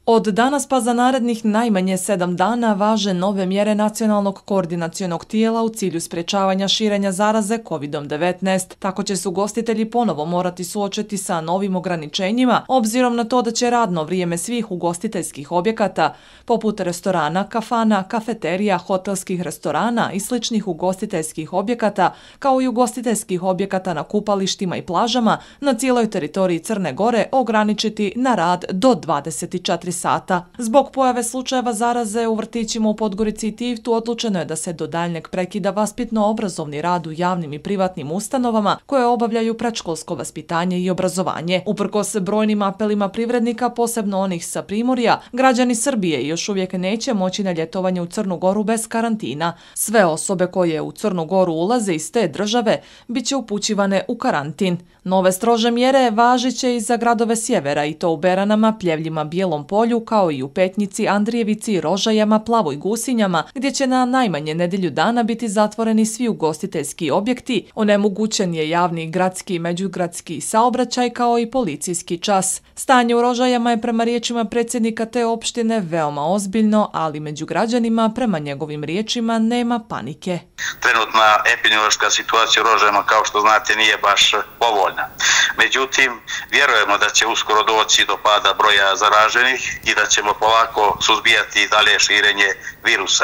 Od danas pa za narednih najmanje 7 dana važe nove mjere Nacionalnog koordinacionog tijela u cilju sprječavanja širenja zaraze COVID-19. Tako će se ugostitelji ponovo morati suočiti sa novim ograničenjima, obzirom na to da će radno vrijeme svih ugostiteljskih objekata, poput restorana, kafana, kafeterija, hotelskih restorana i sličnih ugostiteljskih objekata, kao i ugostiteljskih objekata na kupalištima i plažama na cijeloj teritoriji Crne Gore ograničiti na rad do 24 sata. Zbog pojave slučajeva zaraze u vrtićima u Podgorici i Tivtu odlučeno je da se do daljnjeg prekida vaspitno-obrazovni rad u javnim i privatnim ustanovama koje obavljaju predškolsko vaspitanje i obrazovanje. Uprkos brojnim apelima privrednika, posebno onih sa Primorja, građani Srbije još uvijek neće moći na ljetovanje u Crnu Goru bez karantina. Sve osobe koje u Crnu Goru ulaze iz te države bit će upućivane u karantin. Nove strože mjere važit će i za gradove sjevera, i to u Beranama, Pljevljima, Bijelom Polju, kao i u Petnici, Andrijevici, Rožajama, Plavoj Gusinjama, gdje će na najmanje nedjelju dana biti zatvoreni svi ugostiteljski objekti, onemogućen je javni gradski i međugradski saobraćaj kao i policijski čas. Stanje u Rožajama je prema riječima predsjednika te opštine veoma ozbiljno, ali među građanima, prema njegovim riječima, nema panike. Trenutna epidemiološka situacija u Rožajama, kao što znate, nije baš povoljna. Međutim, vjerujemo da će uskoro doći do pada broja zaraženih i da ćemo polako suzbijati dalje širenje virusa.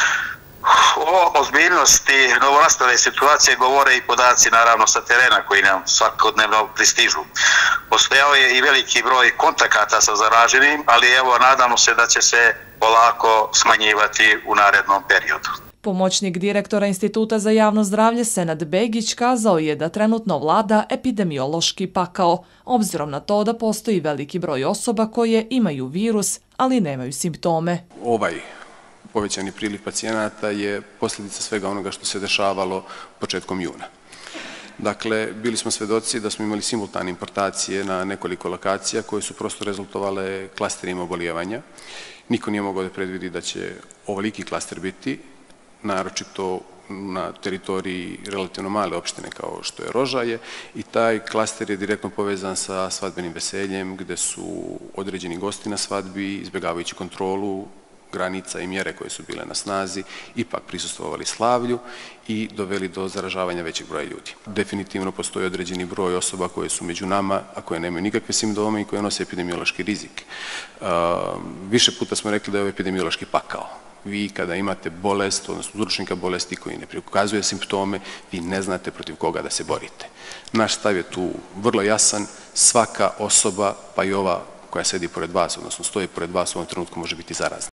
O ozbiljnosti novonastale situacije govore i podaci naravno sa terena koji nam svakodnevno pristižu. Postojao je i veliki broj kontakata sa zaraženim, ali evo nadamo se da će se polako smanjivati u narednom periodu. Pomoćnik direktora Instituta za javno zdravlje Senad Begić kazao je da trenutno vlada epidemiološki pakao, obzirom na to da postoji veliki broj osoba koje imaju virus, ali nemaju simptome. Ovaj povećani priliv pacijenata je posljedica svega onoga što se dešavalo početkom juna. Dakle, bili smo svedoci da smo imali simultane importacije na nekoliko lokacija koje su prosto rezultovale klasterima obolijevanja. Niko nije mogao da predvidi da će ovoliki klaster biti, naročito na teritoriji relativno male opštine kao što je Rožaje, i taj klaster je direktno povezan sa svadbenim veseljem gde su određeni gosti na svadbi, izbjegavajući kontrolu granica i mjere koje su bile na snazi, ipak prisustvovali slavlju i doveli do zaražavanja većeg broja ljudi. Definitivno postoji određeni broj osoba koje su među nama, a koje nemaju nikakve simptome i koje nose epidemiološki rizik. Više puta smo rekli da je ovo epidemiološki pakao. Vi kada imate bolest, odnosno uzročnika bolesti koji ne prikazuje simptome, vi ne znate protiv koga da se borite. Naš stav je tu vrlo jasan, svaka osoba, pa i ova koja sedi pored vas, odnosno stoji pored vas u ovom trenutku, može biti zarazna.